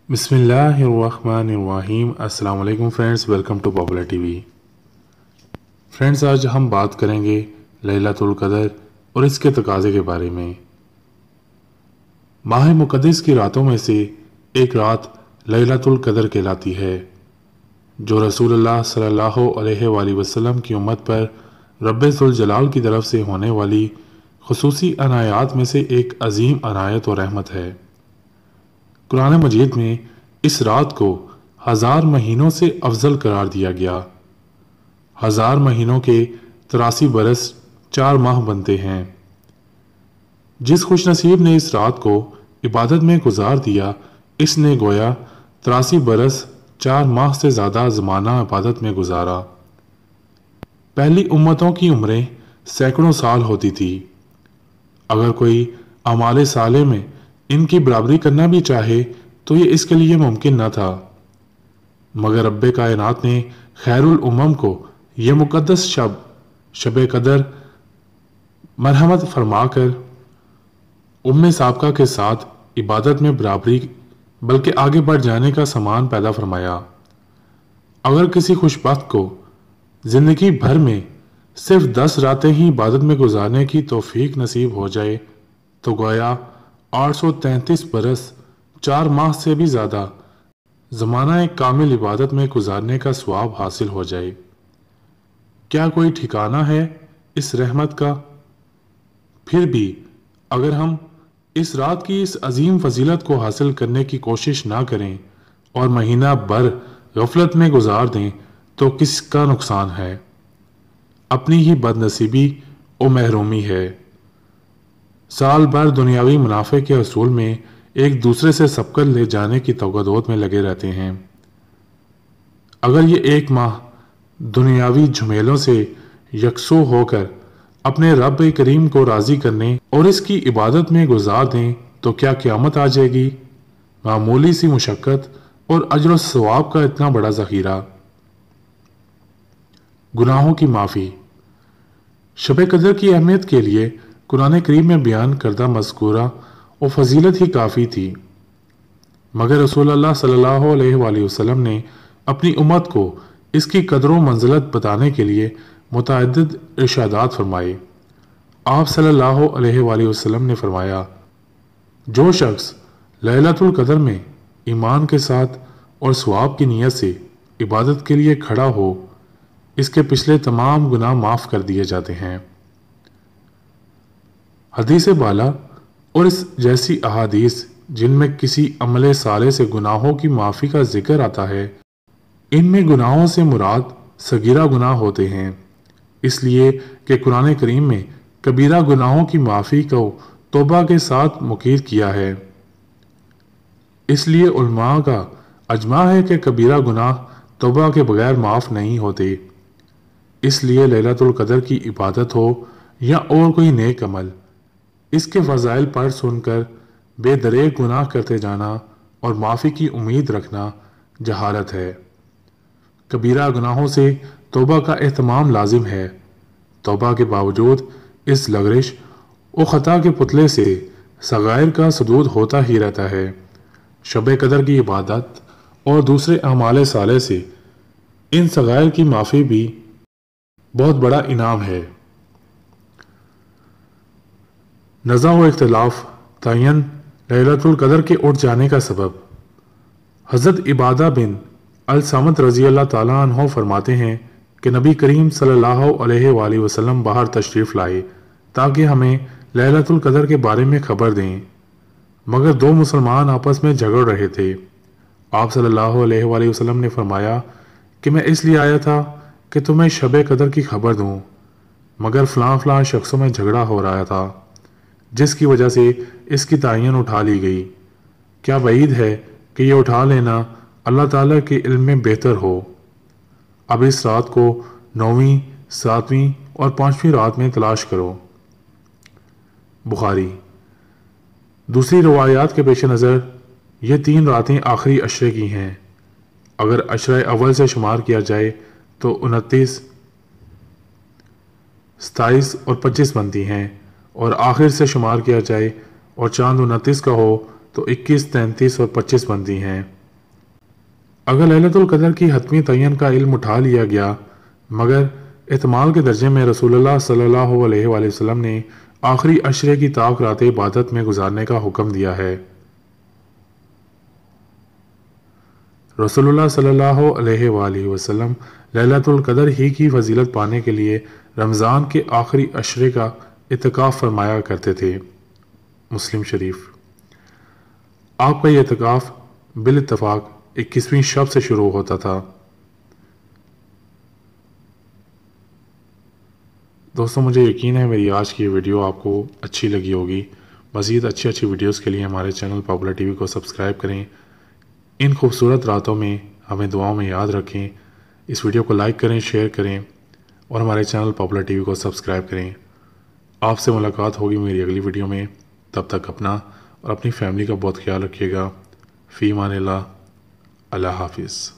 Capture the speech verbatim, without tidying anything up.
بسم اللہ الرحمن الرحیم۔ السلام علیکم friends, welcome to popular TV وی۔ فرینڈز، آج ہم بات کریں گے لیلۃ القدر اور اس کے تقاضے کے بارے میں۔ ماہ مقدس کی راتوں میں سے ایک رات لیلۃ القدر کہلاتی ہے، جو رسول اللہ صلی اللہ علیہ وآلہ وسلم کی امت پر رب ذوالجلال کی طرف سے ہونے والی خصوصی عنایات میں سے ایک عظیم عنایت و رحمت ہے۔ قرآن مجید میں اس رات کو ہزار مہینوں سے افضل قرار دیا گیا۔ ہزار مہینوں کے تراسی برس چار ماہ بنتے ہیں۔ جس خوش نصیب نے اس رات کو عبادت میں گزار دیا، اس نے گویا تراسی برس چار ماہ سے زیادہ زمانہ عبادت میں گزارا۔ پہلی امتوں کی عمریں سینکڑوں سال ہوتی تھی۔ اگر کوئی اعمال صالح میں ان کی برابری کرنا بھی چاہے تو یہ اس کے لیے ممکن نہ تھا، مگر رب کائنات نے خیر الامم کو یہ مقدس شب شب قدر مرحمت فرما کر ام سابقہ کے ساتھ عبادت میں برابری بلکہ آگے بڑھ جانے کا سامان پیدا فرمایا۔ اگر کسی خوش بخت کو زندگی بھر میں صرف دس راتیں ہی عبادت میں گزارنے کی توفیق نصیب ہو جائے تو گویا آٹھ سو تینتیس برس چار ماہ سے بھی زیادہ زمانہ ایک کامل عبادت میں گزارنے کا ثواب حاصل ہو جائے۔ کیا کوئی ٹھکانہ ہے اس رحمت کا؟ پھر بھی اگر ہم اس رات کی اس عظیم فضیلت کو حاصل کرنے کی کوشش نہ کریں اور مہینہ بھر غفلت میں گزار دیں تو کس کا نقصان ہے؟ اپنی ہی بد نصیبی و محرومی ہے۔ سال بھر دنیاوی منافع کے حصول میں ایک دوسرے سے سبقت لے جانے کی توقعات میں لگے رہتے ہیں۔ اگر یہ ایک ماہ دنیاوی جھمیلوں سے یکسو ہو کر اپنے رب کریم کو راضی کرنے اور اس کی عبادت میں گزار دیں تو کیا قیامت آ جائے گی؟ معمولی سی مشقت اور اجر و ثواب کا اتنا بڑا ذخیرہ۔ گناہوں کی معافی۔ شب قدر کی اہمیت کے لیے قرآن کریم میں بیان کردہ مذکورہ و فضیلت ہی کافی تھی، مگر رسول اللہ صلی اللہ علیہ وآلہ وسلم نے اپنی امت کو اس کی قدر و منزلت بتانے کے لیے متعدد ارشادات فرمائے۔ آپ صلی اللہ علیہ وآلہ وسلم نے فرمایا، جو شخص لیلۃ القدر میں ایمان کے ساتھ اور ثواب کی نیت سے عبادت کے لیے کھڑا ہو، اس کے پچھلے تمام گناہ معاف کر دیے جاتے ہیں۔ حدیث بالا اور اس جیسی احادیث جن میں کسی عمل صالح سے گناہوں کی معافی کا ذکر آتا ہے، ان میں گناہوں سے مراد صغیرہ گناہ ہوتے ہیں، اس لیے کہ قرآن کریم میں کبیرہ گناہوں کی معافی کو توبہ کے ساتھ مقید کیا ہے۔ اس لیے علماء کا اجماع ہے کہ کبیرہ گناہ توبہ کے بغیر معاف نہیں ہوتے۔ اس لیے لیلۃ القدر کی عبادت ہو یا اور کوئی نیک عمل، اس کے فضائل پڑھ سن کر بے دریغ گناہ کرتے جانا اور معافی کی امید رکھنا جہالت ہے۔ کبیرہ گناہوں سے توبہ کا اہتمام لازم ہے۔ توبہ کے باوجود اس لغزش و خطا کے پتلے سے صغائر کا صدود ہوتا ہی رہتا ہے۔ شب قدر کی عبادت اور دوسرے اعمال صالح سے ان صغائر کی معافی بھی بہت بڑا انعام ہے۔ نزاع و اختلاف تعین لیلۃ القدر کے اٹھ جانے کا سبب۔ حضرت عبادہ بن الصامت رضی اللہ تعالیٰ عنہ فرماتے ہیں کہ نبی کریم صلی اللہ علیہ وآلہ وسلم باہر تشریف لائے تاکہ ہمیں لیلۃ القدر کے بارے میں خبر دیں، مگر دو مسلمان آپس میں جھگڑ رہے تھے۔ آپ صلی اللہ علیہ وآلہ وسلم نے فرمایا کہ میں اس لیے آیا تھا کہ تمہیں شب قدر کی خبر دوں، مگر فلاں فلاں شخصوں میں جھگڑا ہو رہا تھا جس کی وجہ سے اس کی تعین اٹھا لی گئی۔ کیا بعید ہے کہ یہ اٹھا لینا اللہ تعالیٰ کے علم میں بہتر ہو۔ اب اس رات کو نویں، ساتویں اور پانچویں رات میں تلاش کرو۔ بخاری۔ دوسری روایات کے پیش نظر یہ تین راتیں آخری عشرے کی ہیں۔ اگر عشرہ اول سے شمار کیا جائے تو انتیس، ستائیس اور پچیس بنتی ہیں، اور آخر سے شمار کیا جائے اور چاند انتیس کا ہو تو اکیس، تینتیس اور پچیس بنتی ہیں۔ اگر لیلۃ القدر کی حتمی تعین کا علم اٹھا لیا گیا مگر احتمال کے درجے میں رسول اللہ صلی اللہ علیہ وآلہ وسلم نے آخری عشرے کی تاک رات عبادت میں گزارنے کا حکم دیا ہے۔ رسول اللہ صلی اللہ علیہ وآلہ وسلم لیلۃ القدر ہی کی فضیلت پانے کے لیے رمضان کے آخری عشرے کا اعتکاف فرمایا کرتے تھے۔ مسلم شریف۔ آپ کا یہ اعتکاف بالاتفاق اکیسویں شب سے شروع ہوتا تھا۔ دوستوں مجھے یقین ہے میری آج کی یہ ویڈیو آپ کو اچھی لگی ہوگی۔ مزید اچھی اچھی ویڈیوز کے لیے ہمارے چینل پاپولر ٹی وی کو سبسکرائب کریں۔ ان خوبصورت راتوں میں ہمیں دعاؤں میں یاد رکھیں۔ اس ویڈیو کو لائک کریں، شیئر کریں اور ہمارے چینل پاپولر ٹی وی کو سبسکرائب کریں۔ آپ سے ملاقات ہوگی میری اگلی ویڈیو میں۔ تب تک اپنا اور اپنی فیملی کا بہت خیال رکھیے گا۔ فی امان اللہ۔ اللہ حافظ۔